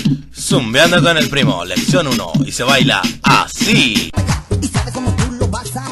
Zumbeando con el primo, lección 1, y se baila así. Y sabes cómo tú lo vas a